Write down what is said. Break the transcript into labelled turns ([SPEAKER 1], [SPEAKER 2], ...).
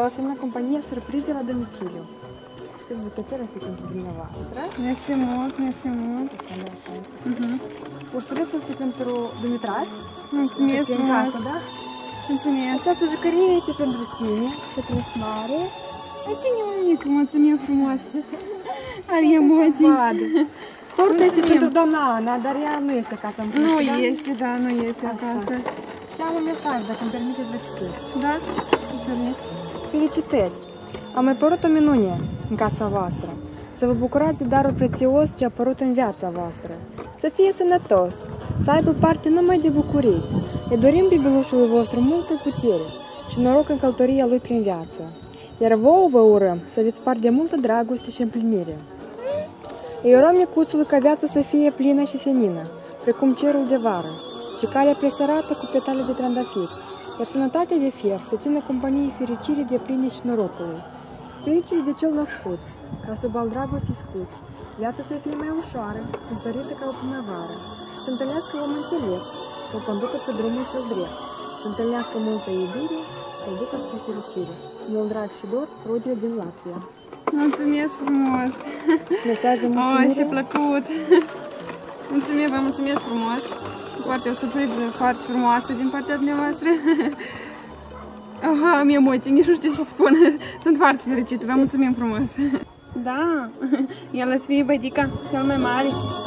[SPEAKER 1] o să în compania surprize la domiciliu. Știți, bucățele este pentru dumneavoastră.
[SPEAKER 2] Mersi mult, mersi mult.
[SPEAKER 1] Ursulețul este pentru Dumitraș.
[SPEAKER 2] Mulțumesc frumos.
[SPEAKER 1] Da?
[SPEAKER 2] Mulțumesc.
[SPEAKER 1] Această jucărie este pentru tine, să crezi mare.
[SPEAKER 2] Ai ține o mică, mulțumim frumos. Are emoții.
[SPEAKER 1] Tortul este pentru doamna Ana, dar ea nu este acasă.
[SPEAKER 2] Nu este, da, nu este acasă.
[SPEAKER 1] Și am un mesaj, dacă îmi permiteți, vă citesc.
[SPEAKER 2] Da?
[SPEAKER 1] Felicitări! A mai apărut o minune în casa voastră. Să vă bucurați de darul prețios ce a apărut în viața voastră. Să fie sănătos, să aibă parte numai de bucurii. Îi dorim bebelușului vostru multă putere și noroc în călătoria lui prin viață. Iar vouă vă urăm să aveți parte de multă dragoste și împlinire. Îi urăm micuțului ca viața să fie plină și senină, precum cerul de vară, și calea presărată cu petale de trandafiri, iar sănătatea de fier să țină companie fericirii de pline și norocului. Fericire de cel născut, ca sub al dragostii scut, viața să fie mai ușoară, însorită ca o primăvară, să întâlnească om înțelept, să-l conducă pe drumul cel drept, să întâlnească multă iubire, să-l ducă spre fericire. Mult drag și dor, Rodio din Latvia.
[SPEAKER 2] Mulțumesc frumos!
[SPEAKER 1] Mesaj de mulțumire.
[SPEAKER 2] Ce plăcut! Mulțumim, vă mulțumesc frumos! Foarte o surpriză foarte frumoasă din partea dumneavoastră. Am emoții, nici nu știu ce să spun. Sunt foarte fericită, vă mulțumim frumos! Da, el să fie bădica cel mai mare.